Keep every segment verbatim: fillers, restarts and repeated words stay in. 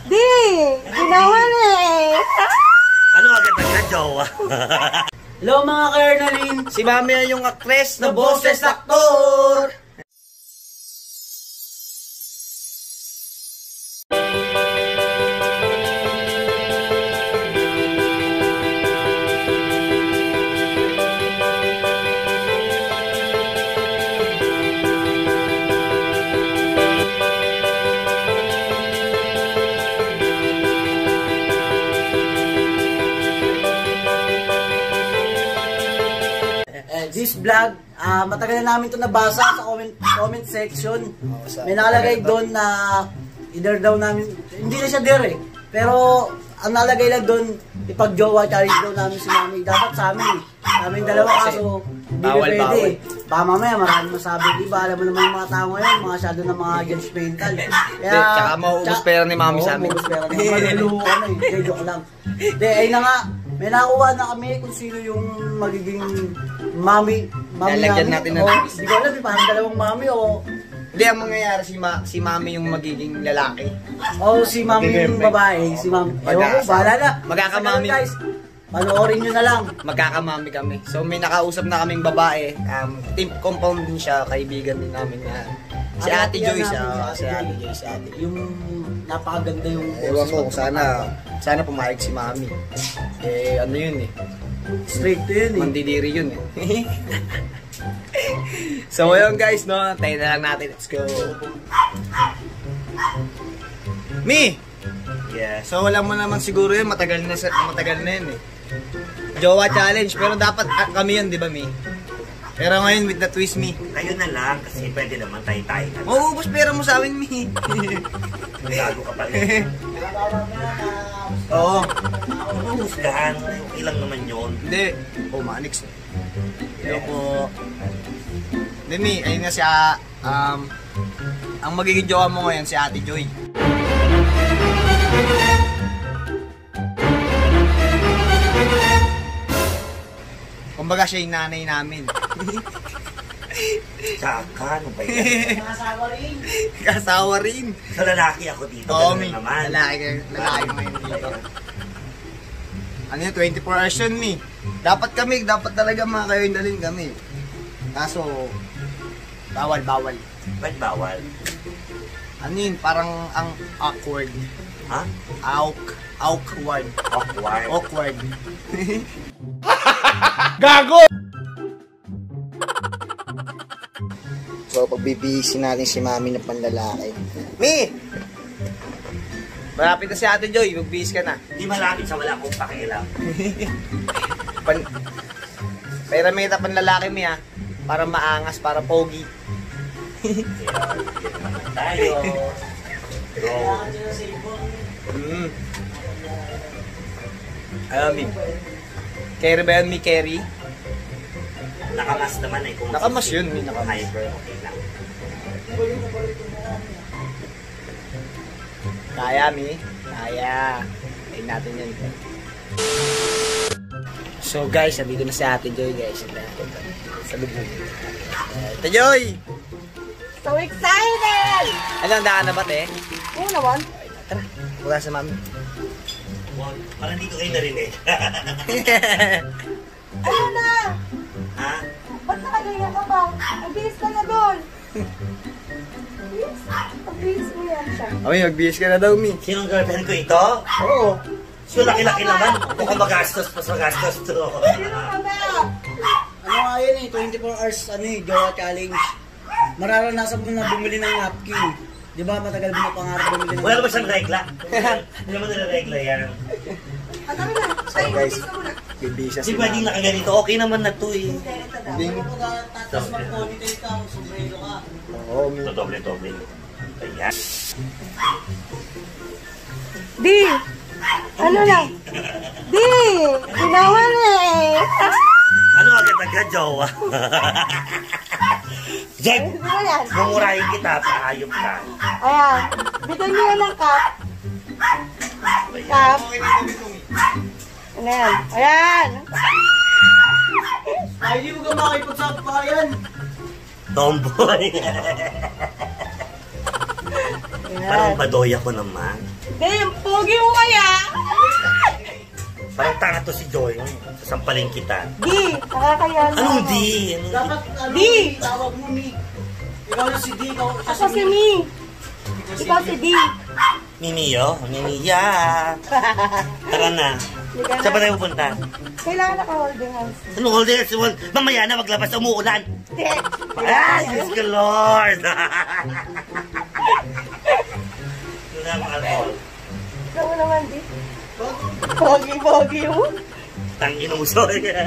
Di! Ginawan eh! Ano agad-agad, jowa? Hello mga ka-Ernalyn! Si Mami ay yung actress na boses aktor! This vlog, uh, matagal na namin ito nabasa sa comment, comment section. May nakalagay doon na either daw namin, hindi na siya der eh. Pero ang nalagay lang doon, ipag-jowa challenge daw namin si Mami. Dapat sa amin eh. Sa amin dalawa kaso, hindi na pwede eh. Baka mamaya maraming masabi. Diba, alam mo naman yung mga tao ngayon, mga shadow na mga judgmental. Kaya, tsaka mauubos pera ni Mami sa amin. Mauubos pera ni Mami. Maluluho ka na eh. Joke lang. De, ay na nga. May nakuha na kami kung sino yung magiging mami. Mami lalagyan natin ng twist. Hindi ko alam, parang dalawang mami o... Hindi, ang mangyayari si, ma si Mami yung magiging lalaki. O si Mami yung babae. Si Mami. Ewan ko, bahala na. Magkakamami. Guys, panoorin nyo na lang. Magkakamami kami. So may nakausap na kaming babae. Um, team compound din siya, kaibigan din namin na si Ate Joyce. Uh, si Ate Joyce. Ate. Yung napakaganda yung... Ewan ko, sana, sana pumayag si Mami. Eh, ano yun eh. Straight to yun eh. Mandidiri yun eh. So, ayun guys, no? Tayo na lang natin. Let's go. Mi! Yeah. So, wala mo naman siguro yun. Matagal na, matagal na yun eh. Jowa challenge. Pero dapat ah, kami yun, di ba, Mi? Pero ngayon, with the twist, Mi. Kayo na lang, kasi pwede naman tayo-tayo na. Mauubos pera mo sa amin, Mi. Gago ka pala. Oo. Husgahan, ilang naman yun. Hindi. Oh, Manix. Hello po. Hindi, Mi. Ayun nga siya. Um, ang magiging jowa mo ngayon, si Ate Joy. Kumbaga siya yung nanay namin. Tsaka, ano ba yan? Kasawa rin. Kasawa rin. Sa lalaki ako dito, Oo, gano'n Mi. naman. Lalaki, lalaki ngayon dito. Ano yun, twenty-four hours yun, Mi. Dapat kami, dapat talaga mga kayo dalhin kami. Kaso, bawal, bawal. Ba't bawal? Ano yun, parang ang awkward. Ha? Awk, awkward. Awkward. Awkward. Gago! So, pagbibihisin natin si Mami na panlalaki. Mi! Malapit na si Ate Joy, magbihis ka na. Hindi malapit sa wala akong pakialam. Pan Pero may tapan lalaki, Mi, ha? Para maangas, para pogi. Tayo. Go. Mm. Alam, Mi. Carry ba yan, Mi? Carry? Nakamas naman eh. Kung Nakamas yun, Mi. Nakamas. Hyper, okay lang. Kaya, Mi. Kaya. Ayun natin yan. So, guys, nandito na si Ate Joy, guys. Sa lubog. Ate Joy! So excited! Ano, handa ka na ba, te? Oo naman. Tara, wala sa Mami. Wow, parang hindi ko kayo narinig. Ayun na! Ha? Ba't nakaganyan ka ba? Magbihis ka na doon. Magbihis? Magbihis mo yan siya. Mami, magbihis ka na daw, Mi. Sinong girlfriend ko ito? Oo. So, laki-laki naman. Mukhang magastos, mas magastos to. Sino ka ba? Ano nga yun eh, twenty-four hours ano eh, jowa challenge. Mararanasan mo na bumili ng napkin. Di ba matagal mo na pangarap bumili ng Wala naman siyang regla. Hindi naman nila-regla yan. Ang dami na. So, guys, bibisa Kasi si pwedeng Mami. nakaganito, okay naman na to eh. Hindi, ito daw. Hindi. Tapos mag-ponytail ka, sombrero ka. Oo, Mi. Ito, doble-doble. Ayan. Di! Ano lang? Di! Ginawan eh! Ano agad-agad, jowa? Jeb, Ano ba yan? mumurahin kita, paayom ka. Ayan. Bigyan niyo yan ng cup. Cup. Ano yan? Ayan. Ay, hindi mo ka makipagsapayan. Tomboy. Ayan. Parang badoy ako naman. Di, pogi mo kaya. Parang tanga to si Joy. Sasampalin kita. Di, nakakaya na. Anong di? Anong Dapat, di? ano, Di! tawag mo, Mi. Ikaw na si D, ikaw Ako si Mi. Ikaw si Di. Mimiyo? Mimiya. Tara na. Hindi ka Saan ba na. tayo pupunta? Kailangan naka-holding hands. Anong holding hands? Well, mamaya na maglabas sa umuulan. Di. Ay, Diyos ko Lord! Yun na ang alcohol. Ikaw mo naman, Di. Pogi-pogi mo. Tang inuso.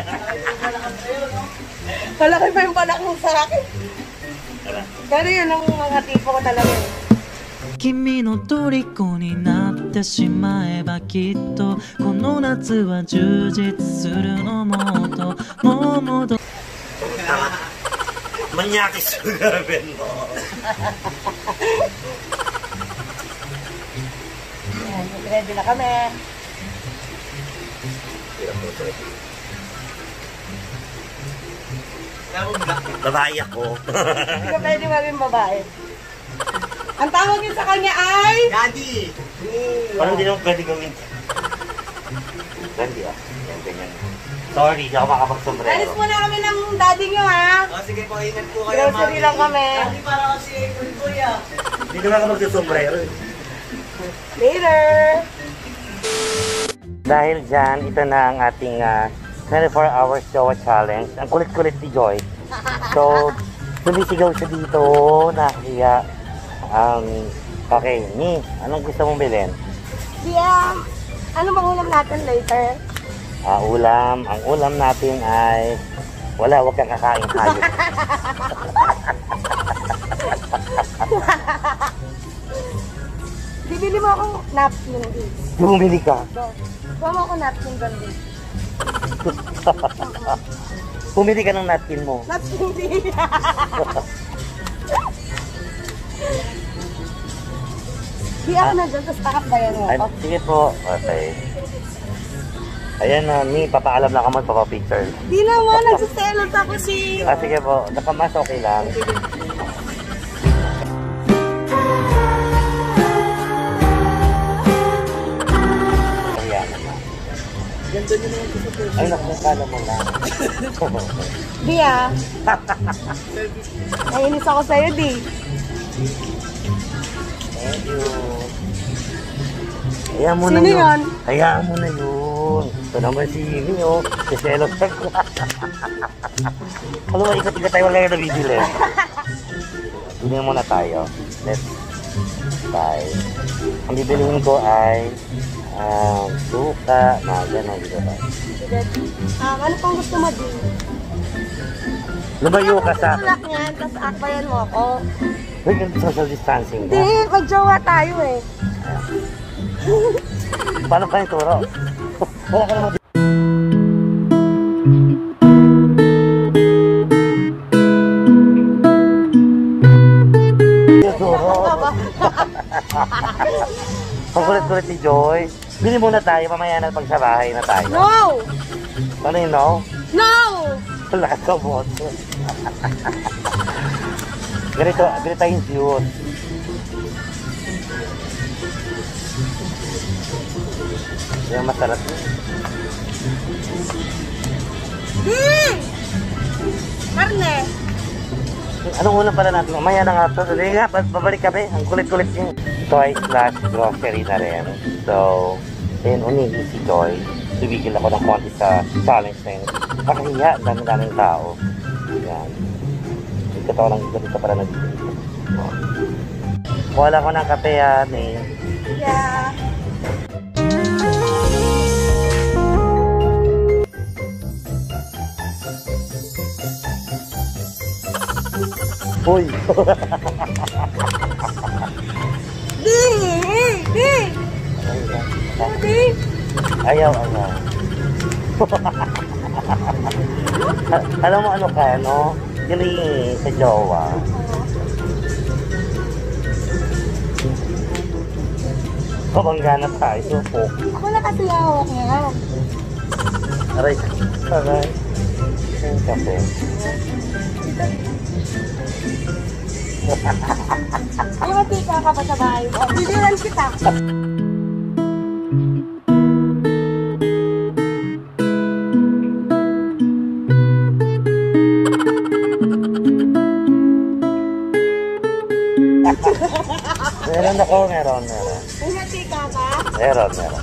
Malaki pa yung panak mo sa akin. Tara. Pero yun ang mga tipo ko talaga. eh. 君の虜になってしまえばきっとこの夏は充実するのもっともう戻 Tama. Manyakis yung gawin mo. Ayan, ready na kami. Babae ako. Hindi ka pwede maging babae. Ang tawag niyo sa kanya ay... Daddy! Parang hindi naman pwede gawin. Gandi ah. Yan, ganyan. Sorry, di ako Alis makapag-sombrero. muna kami ng daddy niyo, ha? Oh, sige po, ingat po kayo, Grocery lang kami. Daddy, para kasi kulboy ah. Hindi naman ako mag-sombrero. Later! Dahil dyan, ito na ang ating uh, twenty-four hours Jowa Challenge. Ang kulit-kulit ni Joy. So, sumisigaw siya dito. Nakiya. Um, okay, Ni, anong gusto mong bilhin? Yeah. Ano bang ulam natin later? Ah, ulam. Ang ulam natin ay... Wala, huwag kang kakain hayop. Bibili mo akong napkin. Bumili ka. Gawa mo ako napkin ganda. Pumili ka ng napkin mo. Napkin din. Di ako na dyan, tapos kakakbayan mo Ay, ako. sige po. Okay. Ayan na, Mi, papaalam na ka mo, papapicture. Di naman, nagsiselos ako si... Ah, sige po. Nakamas, okay lang. Ayan naman. Ganda nyo naman gusto po. Ay, naku, kala mo lang. Di ah. Nainis ako sa'yo, Di. Thank you. Hayaan mo na Sino yun. yun? Hayaan mo na yun. Ito naman si Amy, oh. Si Selos. Alam mo, ikot-ikot tayo wala yung nabibili. Bili muna tayo. Let's buy. Ang bibilihin ko ay um, suka, na gano'n, dito tayo. Um, ano pang gusto mo, Di? Lumayo ka sa akin. Tulak niyan, tapos akbayan mo ako. Huwag yung social distancing Di, ka. magjowa tayo eh. Paano ka yung turo? Wala ka naman. Yung turo. Ang kulit-kulit ni Joy. Bili muna tayo, mamaya na pag sa bahay na tayo. No! Ano yun, no? No! Wala ka mo. Ganito, ganito yung views. Yung masarap yun. Di! Karne! Anong ulam pala natin? Mamaya na nga ito. Hindi nga, babalik kami. Ang kulit-kulit yung toy slash grocery na rin. So, ayun, unigi si Joy. Bibigil ako ng konti sa challenge na yun. Makahiya, dami-daming tao. Yan. Ito ko lang dito para nagbibigil. Wala ko ng kape yan eh. Yeah. Uy! Di! Di! Di! Ayaw, ayaw. Alam mo ano ka, no? Yung sa jowa. Kabangga na tayo, supok. Ako na kasi hawak niya. Aray, aray. Yung kape. Ay, matika ka pa sa bahay mo. Bibilan kita. ako, meron, meron. Pumatika ka? Meron, meron.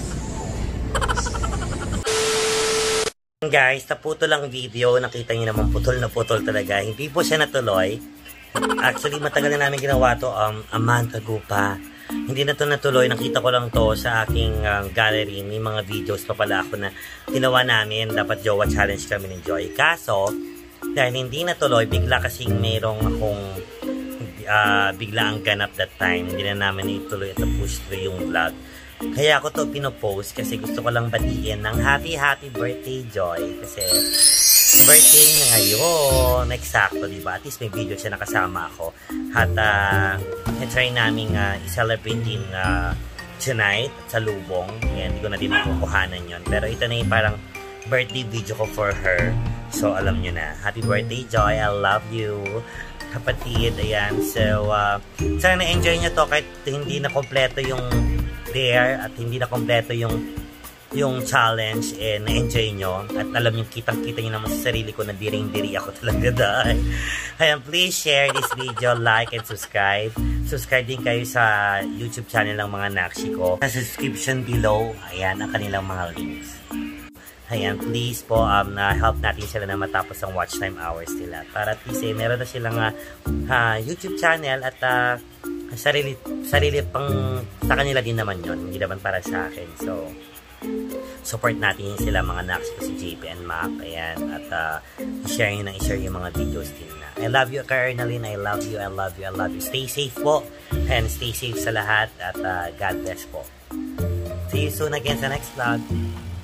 Guys, naputol lang video. Nakita niyo naman putol na putol talaga. Hindi po siya natuloy. Actually, matagal na namin ginawa to. Um, a month ago pa. Hindi na to natuloy. Nakita ko lang to sa aking uh, gallery. May mga videos pa pala ako na ginawa namin. Dapat Jowa Challenge kami ni Joy. Kaso, dahil hindi natuloy, bigla kasing mayroong akong uh, bigla ang ganap that time. Hindi na namin ituloy at push through yung vlog. Kaya ako to pinopost kasi gusto ko lang batiin ng happy happy birthday Joy kasi birthday niya ngayon eksakto, diba? At least may video siya nakasama ako at uh, try namin uh, i-celebrate din uh, tonight sa Lubong. Yan, hindi ko na din makukuhanan yun, pero ito na yung parang birthday video ko for her, so alam nyo na. Happy birthday Joy, I love you kapatid. Ayan, so uh, sana na-enjoy nyo to kahit hindi na kompleto yung there at hindi na kompleto yung yung challenge, eh, na-enjoy nyo at alam nyo, kitang-kita nyo naman sa sarili ko na diring-diri ako talaga dahil. Ayan, please share this video, like and subscribe. Subscribe din kayo sa YouTube channel ng mga Nakshi ko. Sa description below, ayan ang kanilang mga links. Ayan, please po, um, na help natin sila na matapos ang watch time hours nila. Para at least, eh, meron na silang uh, uh, YouTube channel at uh, sarili, sarili pang sa kanila din naman yon, hindi naman para sa akin. So, support natin sila mga Nakshi ko si J P and Mac. Ayan, at uh, i-share nyo na i-share yung mga videos din na. I love you, Carnalyn. I love you, I love you, I love you. Stay safe po. And stay safe sa lahat. At uh, God bless po. See you soon again sa next vlog.